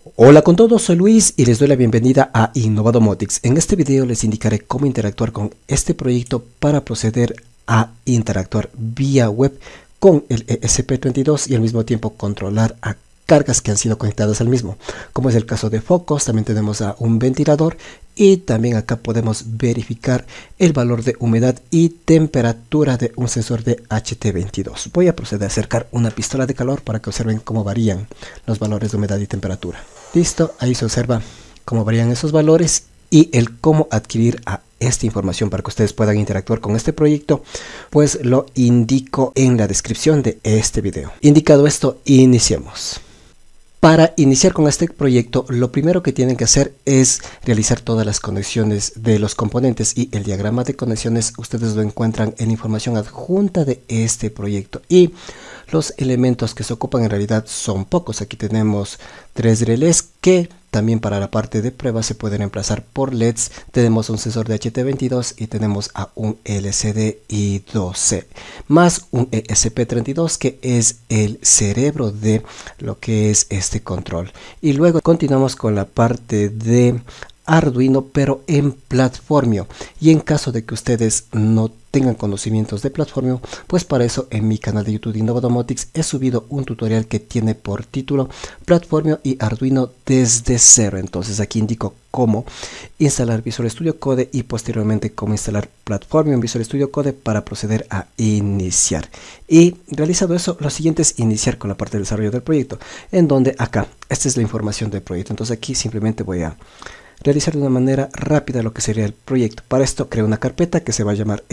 Hola con todos, soy Luis y les doy la bienvenida a Innovadomotics. En este video les indicaré cómo interactuar con este proyecto para proceder a interactuar vía web con el ESP32 y al mismo tiempo controlar a cargas que han sido conectadas al mismo, como es el caso de focos. También tenemos a un ventilador y también acá podemos verificar el valor de humedad y temperatura de un sensor de HT22. Voy a proceder a acercar una pistola de calor para que observen cómo varían los valores de humedad y temperatura. Listo, ahí se observa cómo varían esos valores y el cómo adquirir a esta información para que ustedes puedan interactuar con este proyecto, pues lo indico en la descripción de este video. Indicado esto, iniciemos. Para iniciar con este proyecto, lo primero que tienen que hacer es realizar todas las conexiones de los componentes, y el diagrama de conexiones ustedes lo encuentran en la información adjunta de este proyecto. Y los elementos que se ocupan en realidad son pocos. Aquí tenemos 3 relés que también para la parte de prueba se pueden reemplazar por LEDs. Tenemos un sensor de HT22 y tenemos a un LCD I2C más un ESP32 que es el cerebro de lo que es este control. Y luego continuamos con la parte de Arduino, pero en Platformio. Y en caso de que ustedes no tengan conocimientos de Platformio, pues para eso en mi canal de YouTube de Innovadomotics he subido un tutorial que tiene por título Platformio y Arduino desde cero. Entonces aquí indico cómo instalar Visual Studio Code y posteriormente cómo instalar Platformio en Visual Studio Code para proceder a iniciar. Y realizado eso, lo siguiente es iniciar con la parte de desarrollo del proyecto, en donde acá, esta es la información del proyecto. Entonces aquí simplemente voy a realizar de una manera rápida lo que sería el proyecto. Para esto creo una carpeta que se va a llamar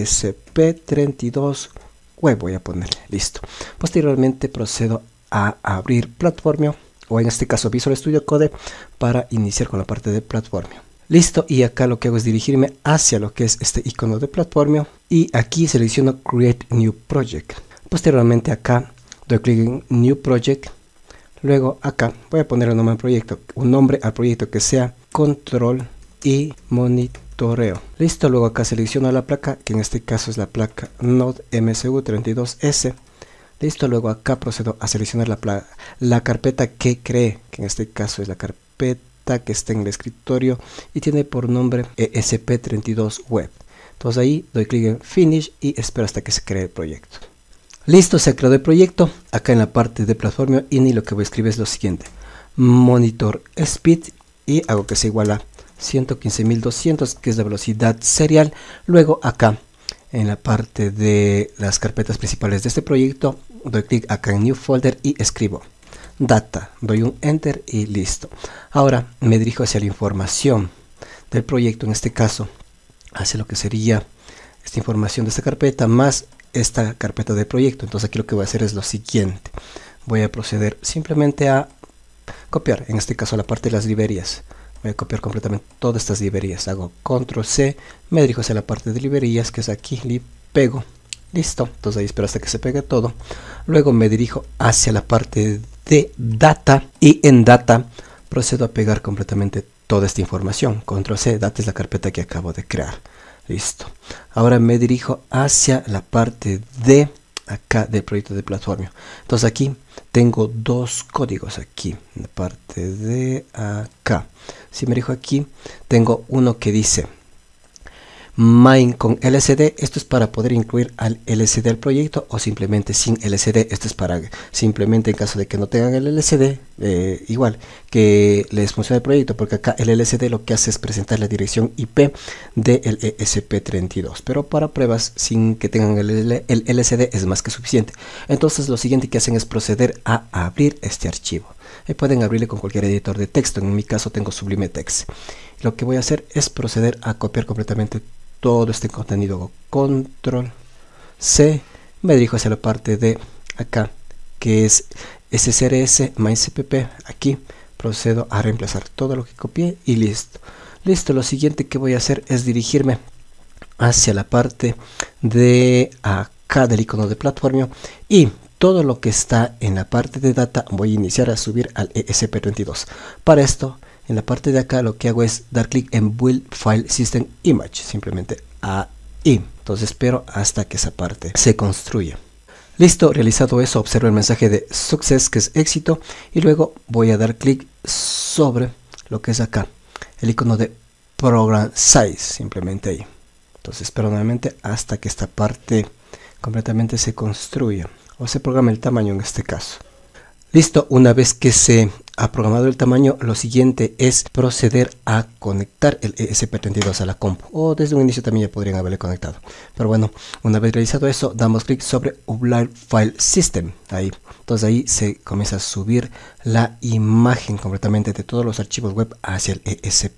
ESP32 web, voy a ponerle, listo. Posteriormente procedo a abrir Platformio, o en este caso Visual Studio Code, para iniciar con la parte de Platformio. Listo, y acá lo que hago es dirigirme hacia lo que es este icono de Platformio y aquí selecciono Create New Project. Posteriormente acá doy clic en New Project. Luego acá voy a poner un nombre al proyecto que sea control y monitoreo. Listo, luego acá selecciono la placa, que en este caso es la placa Node MCU32S. Listo, luego acá procedo a seleccionar la carpeta que creé, que en este caso es la carpeta que está en el escritorio y tiene por nombre ESP32 web. Entonces ahí doy clic en Finish y espero hasta que se cree el proyecto. Listo, se ha creado el proyecto. Acá en la parte de Platformio INI lo que voy a escribir es lo siguiente: monitor speed, y hago que sea igual a 115.200, que es la velocidad serial. Luego acá en la parte de las carpetas principales de este proyecto doy clic acá en New Folder y escribo Data, doy un Enter y listo. Ahora me dirijo hacia la información del proyecto, en este caso hacia lo que sería esta información de esta carpeta más esta carpeta de proyecto. Entonces aquí lo que voy a hacer es lo siguiente: voy a proceder simplemente a copiar, en este caso la parte de las librerías. Voy a copiar completamente todas estas librerías, hago control C, me dirijo hacia la parte de librerías que es aquí, le pego, listo. Entonces ahí espero hasta que se pegue todo. Luego me dirijo hacia la parte de data y en data procedo a pegar completamente toda esta información. Control C, data es la carpeta que acabo de crear. Listo. Ahora me dirijo hacia la parte de acá del proyecto de Platformio. Entonces aquí tengo dos códigos aquí en la parte de acá. Si me dirijo aquí, tengo uno que dice Main con LCD. Esto es para poder incluir al LCD al proyecto, o simplemente sin LCD. Esto es para simplemente en caso de que no tengan el LCD, igual que les funcione el proyecto, porque acá el LCD lo que hace es presentar la dirección IP del ESP32, pero para pruebas sin que tengan el LCD es más que suficiente. Entonces lo siguiente que hacen es proceder a abrir este archivo. Pueden abrirle con cualquier editor de texto, en mi caso tengo Sublime Text. Lo que voy a hacer es proceder a copiar completamente todo este contenido. Control C, me dirijo hacia la parte de acá que es SCRS MyCpp. Aquí procedo a reemplazar todo lo que copié y listo. Listo, lo siguiente que voy a hacer es dirigirme hacia la parte de acá del icono de Platformio y todo lo que está en la parte de data voy a iniciar a subir al ESP32. Para esto, en la parte de acá lo que hago es dar clic en Build File System Image, simplemente ahí. Entonces espero hasta que esa parte se construya. Listo, realizado eso, observo el mensaje de success, que es éxito, y luego voy a dar clic sobre lo que es acá, el icono de Program Size, simplemente ahí. Entonces espero nuevamente hasta que esta parte completamente se construya, o se programe el tamaño en este caso. Listo, una vez que se ha programado el tamaño, lo siguiente es proceder a conectar el ESP32 a la compu, o desde un inicio también ya podrían haberle conectado, pero bueno, una vez realizado eso, damos clic sobre Upload File System, ahí. Entonces ahí se comienza a subir la imagen completamente de todos los archivos web hacia el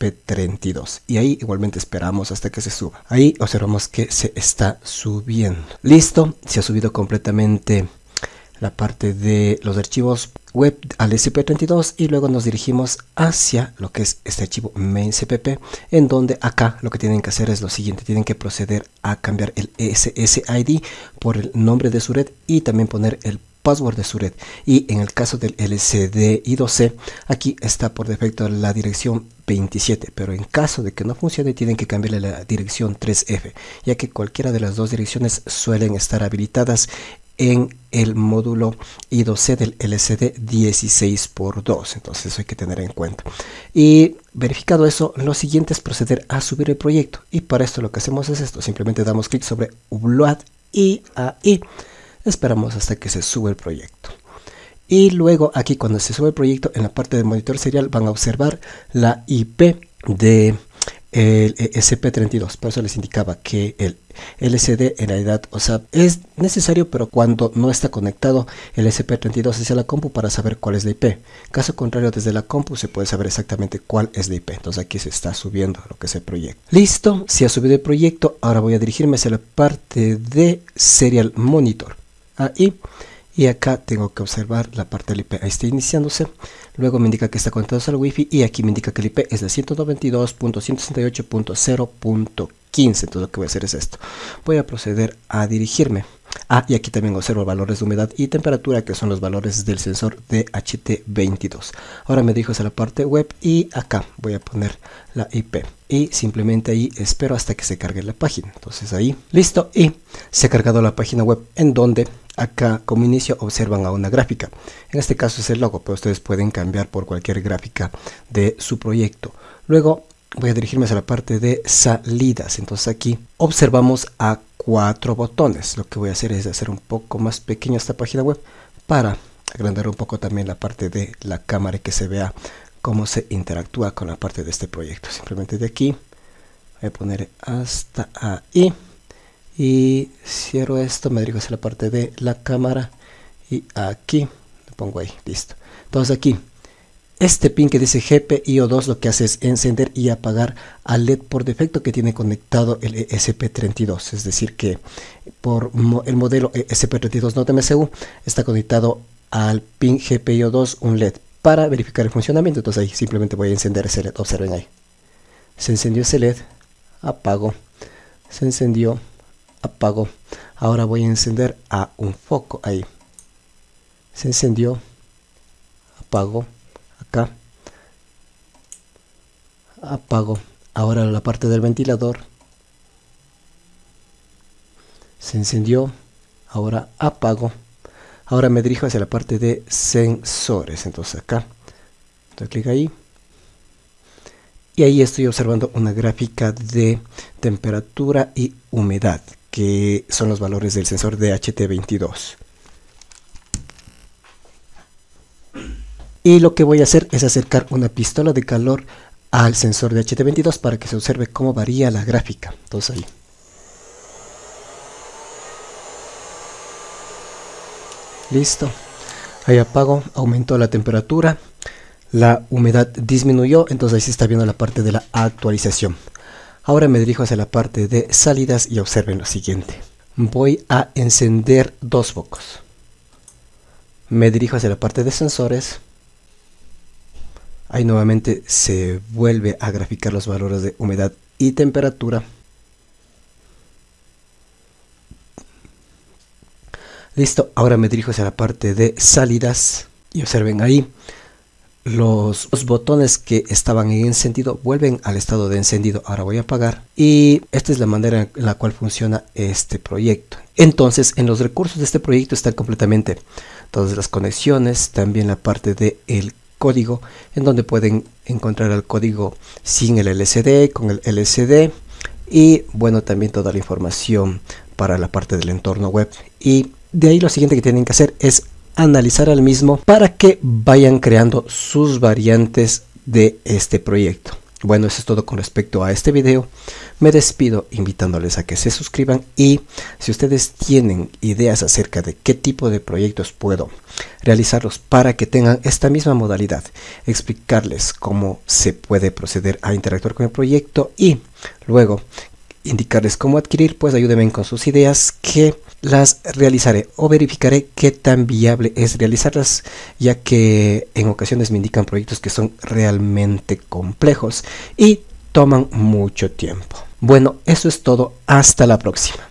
ESP32, y ahí igualmente esperamos hasta que se suba. Ahí observamos que se está subiendo. Listo, se ha subido completamente la parte de los archivos web al ESP32, y luego nos dirigimos hacia lo que es este archivo main.cpp, en donde acá lo que tienen que hacer es lo siguiente: tienen que proceder a cambiar el SSID por el nombre de su red y también poner el password de su red. Y en el caso del LSDI2C, aquí está por defecto la dirección 27, pero en caso de que no funcione tienen que cambiarle la dirección 3F, ya que cualquiera de las dos direcciones suelen estar habilitadas en el módulo I2C del LCD 16x2, entonces eso hay que tener en cuenta. Y verificado eso, lo siguiente es proceder a subir el proyecto, y para esto lo que hacemos es esto: simplemente damos clic sobre Upload y ahí esperamos hasta que se sube el proyecto. Y luego aquí, cuando se sube el proyecto, en la parte del monitor serial van a observar la IP de el ESP32, por eso les indicaba que el LCD en realidad, o sea, es necesario, pero cuando no está conectado el ESP32 hacia la compu, para saber cuál es la IP. Caso contrario, desde la compu se puede saber exactamente cuál es la IP. Entonces aquí se está subiendo lo que es el proyecto. Listo, se ha subido el proyecto. Ahora voy a dirigirme hacia la parte de Serial Monitor. Ahí. Y acá tengo que observar la parte del IP, ahí está iniciándose. Luego me indica que está conectado al Wi-Fi, y aquí me indica que el IP es de 192.168.0.15. Entonces lo que voy a hacer es esto: voy a proceder a dirigirme. Y aquí también observo valores de humedad y temperatura, que son los valores del sensor de HT22. Ahora me dirijo hacia la parte web, y acá voy a poner la IP. Y simplemente ahí espero hasta que se cargue la página. Entonces ahí, listo, y se ha cargado la página web, en donde acá como inicio observan a una gráfica. En este caso es el logo, pero ustedes pueden cambiar por cualquier gráfica de su proyecto. Luego voy a dirigirme hacia la parte de salidas. Entonces aquí observamos a 4 botones. Lo que voy a hacer es hacer un poco más pequeña esta página web para agrandar un poco también la parte de la cámara y que se vea cómo se interactúa con la parte de este proyecto. Simplemente de aquí voy a poner hasta ahí. Y cierro esto, me dirijo hacia la parte de la cámara, y aquí lo pongo ahí, listo. Entonces aquí, este pin que dice GPIO2 lo que hace es encender y apagar al LED por defecto que tiene conectado el ESP32. Es decir que por el modelo ESP32 Node MCU está conectado al pin GPIO2 un LED para verificar el funcionamiento. Entonces ahí simplemente voy a encender ese LED, observen ahí. Se encendió ese LED, apago, se encendió, apago. Ahora voy a encender a un foco ahí. Se encendió, apago, acá, apago. Ahora la parte del ventilador se encendió, ahora apago. Ahora me dirijo hacia la parte de sensores. Entonces acá doy clic ahí, y ahí estoy observando una gráfica de temperatura y humedad, que son los valores del sensor de HT22. Y lo que voy a hacer es acercar una pistola de calor al sensor de HT22 para que se observe cómo varía la gráfica. Entonces ahí. Listo. Ahí apago, aumentó la temperatura, la humedad disminuyó, entonces ahí se está viendo la parte de la actualización. Ahora me dirijo hacia la parte de salidas y observen lo siguiente. Voy a encender 2 focos. Me dirijo hacia la parte de sensores. Ahí nuevamente se vuelve a graficar los valores de humedad y temperatura. Listo, ahora me dirijo hacia la parte de salidas y observen ahí los botones que estaban en encendido vuelven al estado de encendido. Ahora voy a apagar, y esta es la manera en la cual funciona este proyecto. Entonces, en los recursos de este proyecto están completamente todas las conexiones, también la parte del código, en donde pueden encontrar el código sin el LCD, con el LCD, y bueno, también toda la información para la parte del entorno web. Y de ahí lo siguiente que tienen que hacer es analizar al mismo para que vayan creando sus variantes de este proyecto. Bueno, eso es todo con respecto a este video. Me despido invitándoles a que se suscriban, y si ustedes tienen ideas acerca de qué tipo de proyectos puedo realizarlos para que tengan esta misma modalidad, explicarles cómo se puede proceder a interactuar con el proyecto y luego indicarles cómo adquirir, pues ayúdenme con sus ideas, que las realizaré o verificaré qué tan viable es realizarlas, ya que en ocasiones me indican proyectos que son realmente complejos y toman mucho tiempo. Bueno, eso es todo. Hasta la próxima.